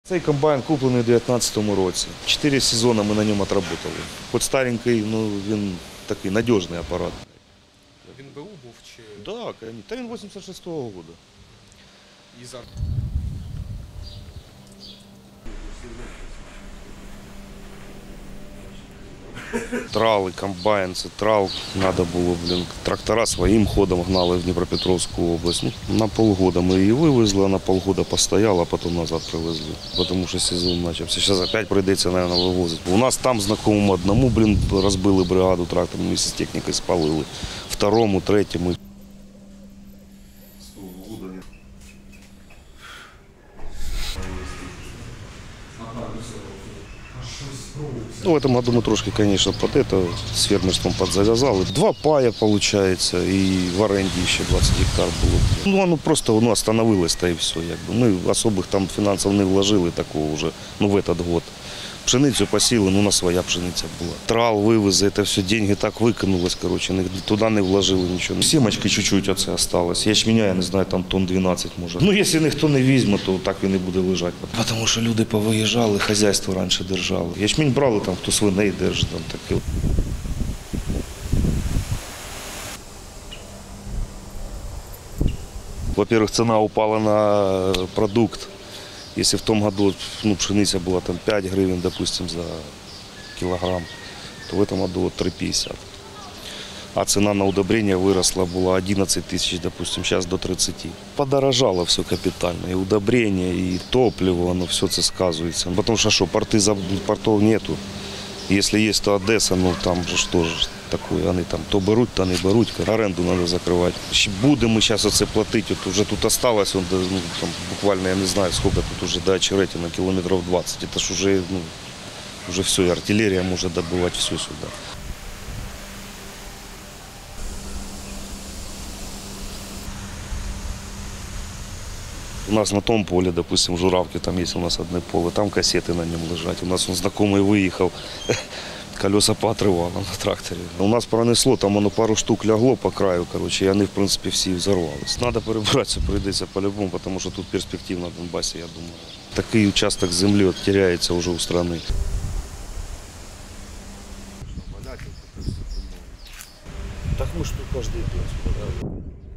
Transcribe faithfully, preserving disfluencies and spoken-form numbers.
Цей комбайн куплений у дві тисячі дев'ятнадцятому році. Чотири сезони ми на ньому відпрацювали. Хоч старенький, ну він такий надіжний апарат. Він БУ був чи Так, та він вісімдесят шостого року. і за Трал і комбайн, це трал. Треба було, блін, трактора своїм ходом гнали в Дніпропетровську область. Ну, на полгода ми її вивезли, на полгода постояла, а потім назад привезли. Тому що сезон почався. Зараз опять прийдеться, мабуть, вивозити. У нас там знайомому одному, блін, розбили бригаду трактором, місяць з технікою спалили. Второму, третьому. Ну, в этом году мы трошки, конечно, под это, с фермерством подзавязали. Два пая, получается, и в аренде еще двадцать гектар было. Ну, оно просто ну, остановилось-то и все. Якби. Мы особых там финансов не вложили такого уже, ну, в этот год. Пшеницю посіли, ну, на своя пшениця була. Трал, вивези, це все, деньги так викинулось, короче, туди не вложили нічого. Сімочки чуть-чуть оце осталось. Ячменя, я не знаю, там тонн дванадцять може. Ну, якщо ніхто не візьме, то так він і буде лежати. Тому що люди повиїжджали, хазяйство раніше держали. Ячмінь брали, там, хто свиней держить, там таке. Во-первых, ціна упала на продукт. Если в том году ну, пшениця была там пять гривен, допустим, за килограмм, то в этом году вот три пятьдесят. А цена на удобрения выросла, была одиннадцать тысяч, допустим, сейчас до тридцати. Подорожало все капитально, и удобрения, и топливо, оно все это сказывается. Потому что что, порты, портов нету. Если есть, то Одесса, ну там же что же такое, они там то беруть, то не беруть, оренду надо закрывать. Будем мы сейчас оце платить, вот уже тут осталось, он, ну, там, буквально, я не знаю, сколько тут уже до Очеретина, километров двадцать. Это ж уже, ну, уже все, и артиллерия может добывать все сюда. У нас на том поле, допустим, в Журавке, там есть у нас одно поле, там кассеты на нем лежать. У нас он знакомый выехал, колеса поотрывало на тракторе. У нас пронесло, там оно пару штук лягло по краю, короче, и они, в принципе, всі взорвались. Надо перебратися, прийдеться по-любому, потому что тут перспектив на Донбассе, я думаю. Такий участок земли вот теряется уже у страны. Так мы ж тут каждый день.